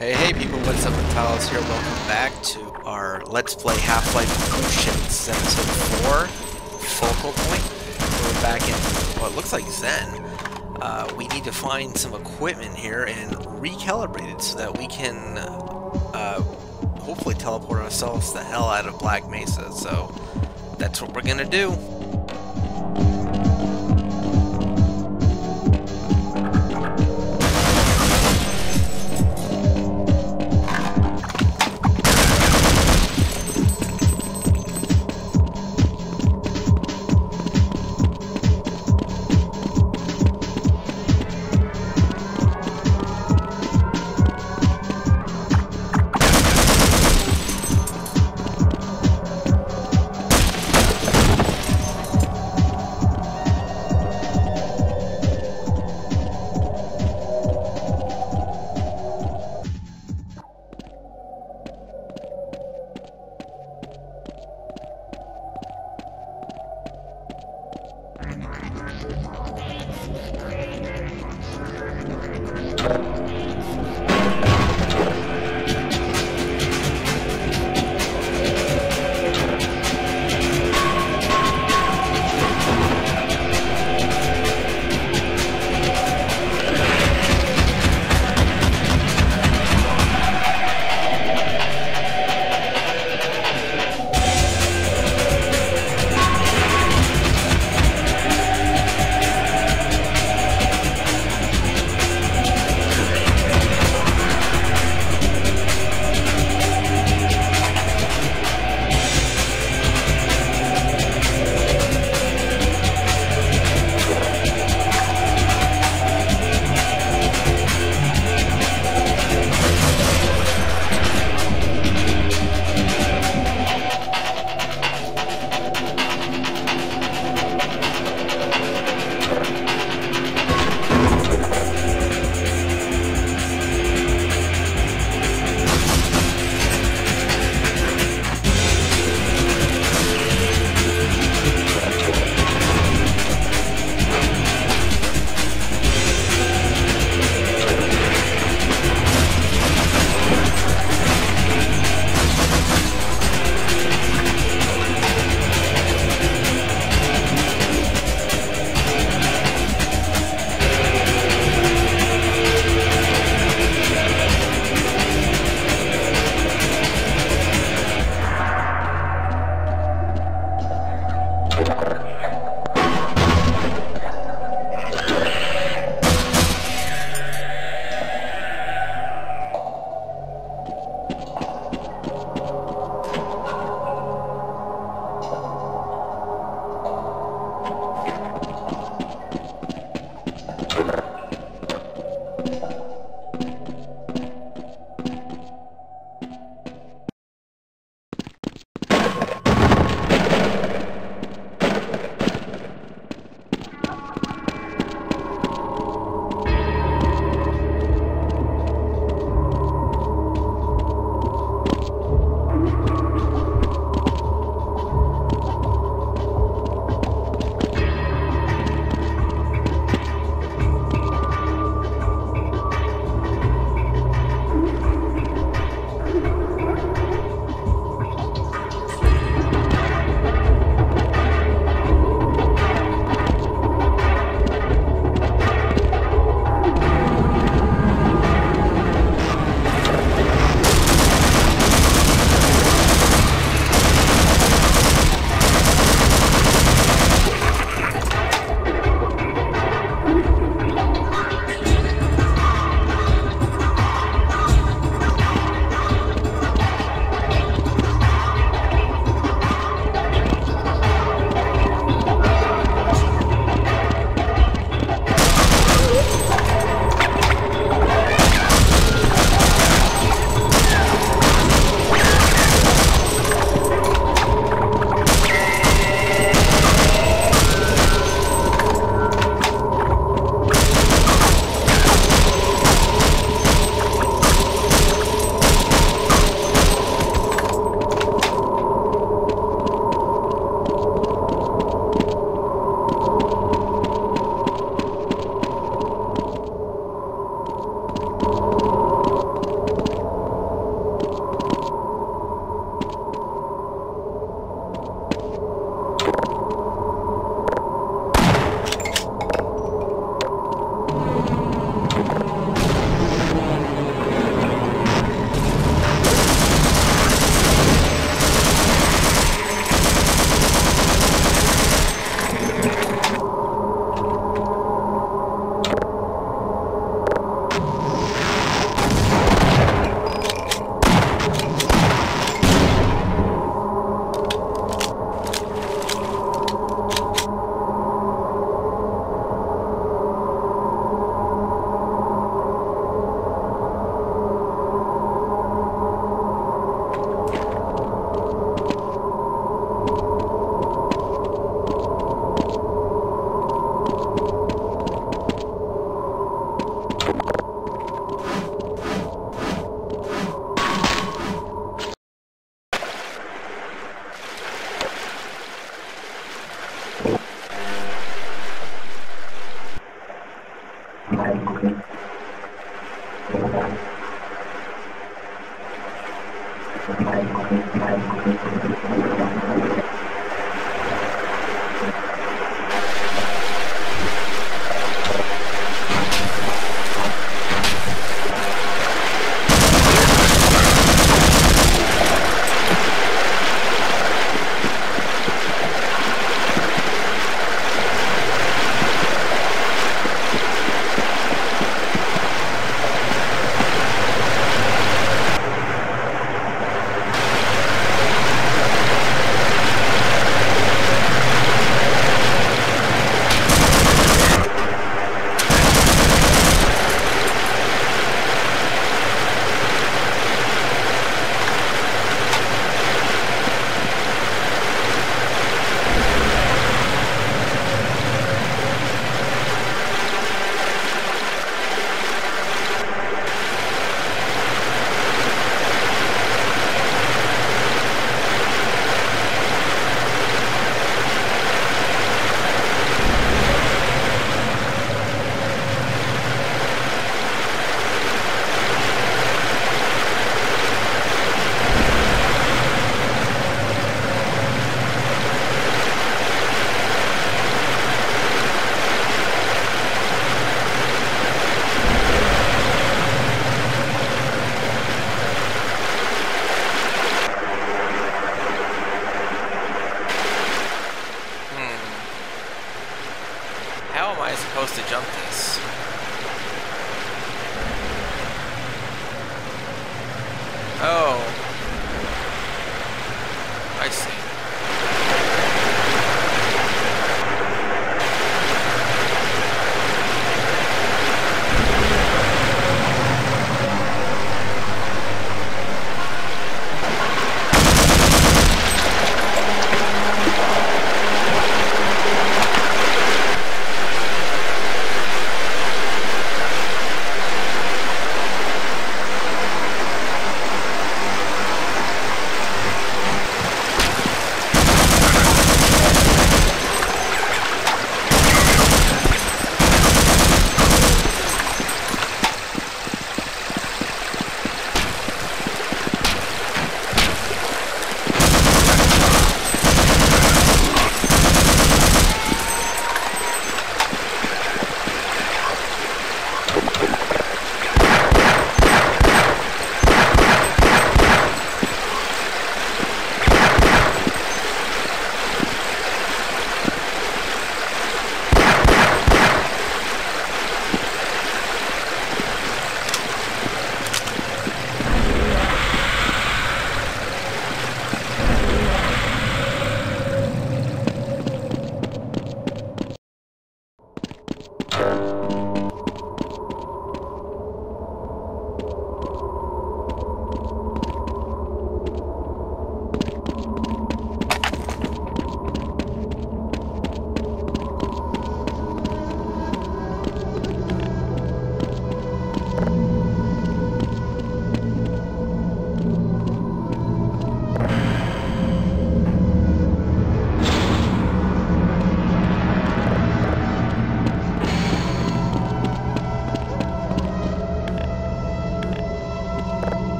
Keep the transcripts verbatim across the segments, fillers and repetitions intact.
Hey, hey people, what's up? Pals here. Welcome back to our Let's Play Half-Life Oceans Episode four, Focal Point. We're back in what looks like Zen. Uh, we need to find some equipment here and recalibrate it so that we can uh, hopefully teleport ourselves the hell out of Black Mesa. So that's what we're gonna do. Supposed to jump this. Oh. I see.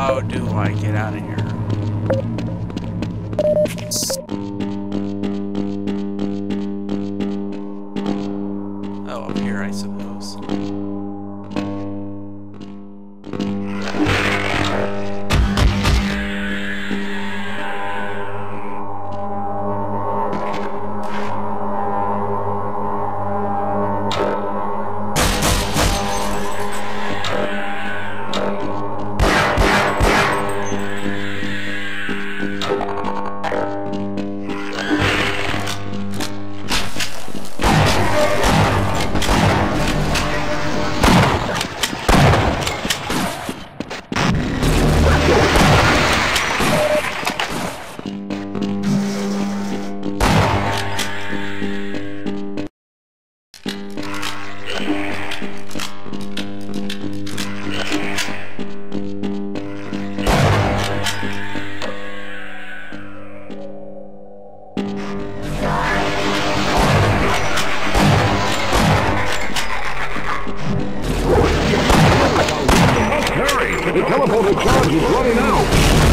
How do I get out of here? Oh, up here, I suppose. The teleporter charge is running out!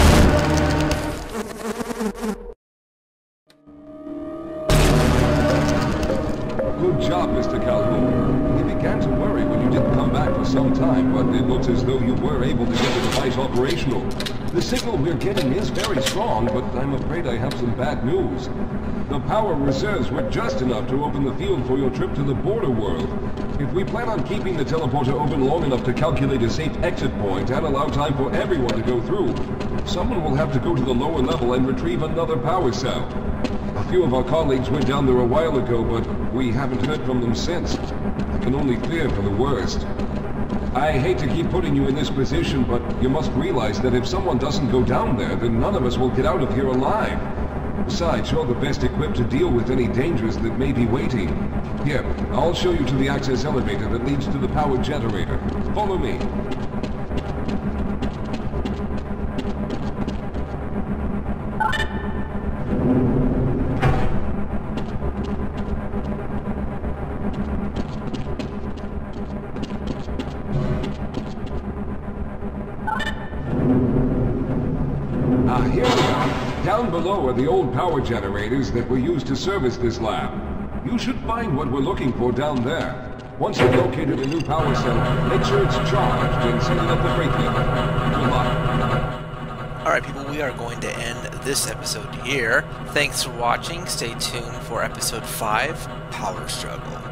Good job, Mister Calhoun. We began to worry when you didn't come back for some time, but it looks as though you were able to get the device operational. The signal we're getting is very strong, but I'm afraid I have some bad news. The power reserves were just enough to open the field for your trip to the border world. If we plan on keeping the teleporter open long enough to calculate a safe exit point and allow time for everyone to go through, someone will have to go to the lower level and retrieve another power cell. A few of our colleagues went down there a while ago, but we haven't heard from them since. I can only fear for the worst. I hate to keep putting you in this position, but you must realize that if someone doesn't go down there, then none of us will get out of here alive. Besides, you're the best equipped to deal with any dangers that may be waiting. Here, I'll show you to the access elevator that leads to the power generator. Follow me. Ah, here we are. Down below are the old power generators that were used to service this lab. You should find what we're looking for down there. Once you've located a new power cell, make sure it's charged and set it at the brake level. Good luck. Alright people, we are going to end this episode here. Thanks for watching. Stay tuned for episode five, Power Struggle.